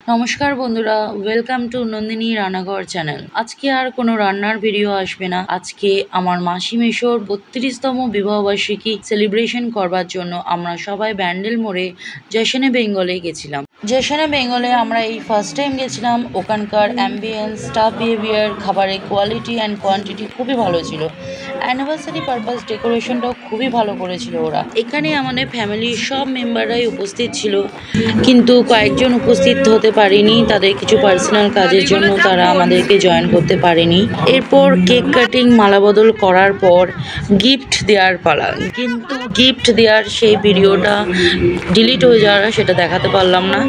নমস্কার বন্ধুরা, welcome to Nandini রান্নাঘর চ্যানেল। আজকে আর কোনো রান্নার ভিডিও আসবে না। আজকে আমার মাসি মেশোর 32তম বিবাহবার্ষিকী সেলিব্রেশন করবার জন্য আমরা সবাই ব্যান্ডেল মোড়ে জেশনে বেঙ্গলে গেছিলাম। জেশনে বেঙ্গলে আমরা এই ফার্স্ট টাইম গেছিলাম। ওখানকার অ্যাম্বিয়েন্স, স্টাফ বিহেভিয়ার, খাবারের কোয়ালিটি অ্যান্ড কোয়ান্টিটি খুবই ভালো ছিল। অ্যানিভার্সারি পারপাস ডেকোরেশনটাও খুবই ভালো করেছিল ওরা। এখানে আমাদের ফ্যামিলির সব মেম্বাররাই উপস্থিত ছিল, কিন্তু কয়েকজন উপস্থিত হতে পারেনি। তাদের কিছু পার্সোনাল কাজের জন্য তারা আমাদেরকে জয়েন করতে পারেনি। এরপর কেক কাটিং, মালা বদল করার পর গিফট দেওয়ার পালা, কিন্তু গিফট দেওয়ার সেই ভিডিওটা ডিলিট হয়ে যাওয়ার সেটা দেখাতে পারলাম না।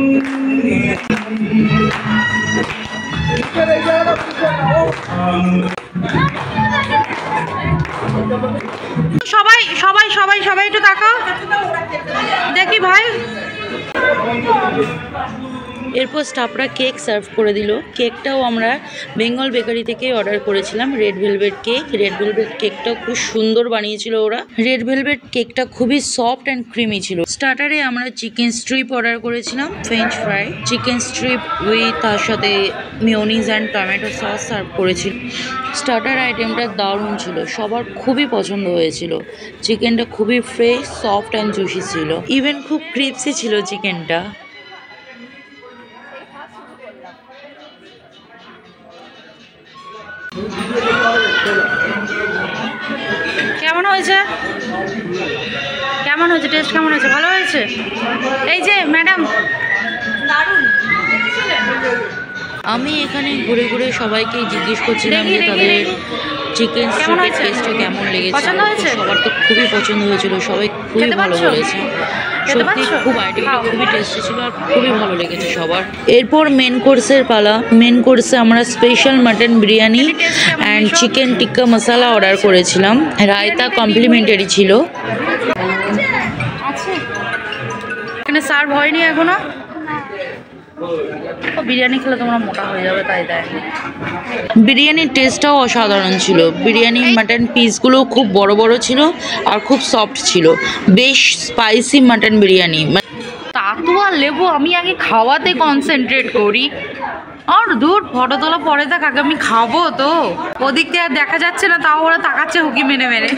সবাই সবাই সবাই সবাই একটু তাকাও দেখি ভাই। এরপর স্টাফরা কেক সার্ভ করে দিল। কেকটাও আমরা বেঙ্গল বেকারি থেকে অর্ডার করেছিলাম, red velvet cake. Red velvet কেকটা খুব সুন্দর বানিয়েছিল ওরা। রেড ভেলভেট কেকটা খুবই সফট অ্যান্ড ক্রিমি ছিল। স্টার্টারে আমরা চিকেন স্ট্রিপ অর্ডার করেছিলাম, french fry, chicken strip with তার সাথে mayonnaise and tomato sauce serve করেছিল। স্টার্টার আইটেমটা দারুণ ছিল, সবার খুবই পছন্দ হয়েছিল। চিকেনটা খুবই ফ্রেশ, সফট অ্যান্ড জুসি ছিল, ইভেন খুব ক্রিপসি ছিল চিকেনটা। কেমন হয়েছে? কেমন হয়েছে? টেস্ট কেমন হয়েছে? ভালো হয়েছে? এই যে ম্যাডাম, দারুণ। আমি এখানে ঘুরে ঘুরে সবাইকে জিজ্ঞেস করছিলাম যে তাদের চিকেন স্ট্রিপের টেস্টটা কেমন লেগেছে। সবার তো খুবই পছন্দ হয়েছিল, সবাই খুবই ভালো বলেছে। সত্যি খুব আইটেমটা খুবই টেস্টি ছিল আর খুবই ভালো লেগেছে সবার। এরপর মেন কোর্সের পালা। মেন কোর্সে আমরা special mutton biryani and chicken tikka masala order করেছিলাম। রায়তা কমপ্লিমেন্টারি ছিল। এখানে সার্ভ হয়নি এখনো। বিরিয়ানি খেলে তোমরা মোটা হয়ে যাবে, তাই দেয়। বিরিয়ানির টেস্টটাও অসাধারণ ছিল। বিরিয়ানি মাটন পিসগুলো খুব বড় বড় ছিল আর খুব সফট ছিল। বেশ স্পাইসি মাটন বিরিয়ানি। তাতু আর লেবু, আমি আগে খাওয়াতে কনসেন্ট্রেট করি। আর দূর, ফটো তোলা পরে থাক, আগে আমি খাবো তো। ওদিক থেকে আর দেখা যাচ্ছে না, তাও ওরা তাকাচ্ছে হুকি মেরে মেরে।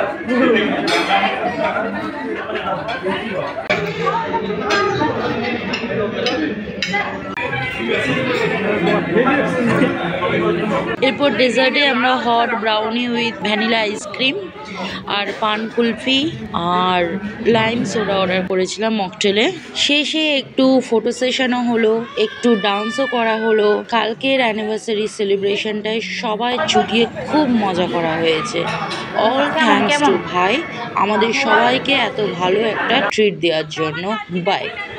এরপর ডেজার্টে আমরা hot brownie with vanilla ice cream আর পান কুলফি আর লাইম সোডা অর্ডার করেছিলাম মকটেলে। শেষে একটু ফটো সেশনও হলো, একটু ডান্সও করা হলো। কালকের অ্যানিভার্সারি সেলিব্রেশনটায় সবাই জুটিয়ে খুব মজা করা হয়েছে। অল থ্যাঙ্কস টু ভাই, আমাদের সবাইকে এত ভালো একটা ট্রিট দেওয়ার জন্য। বাই।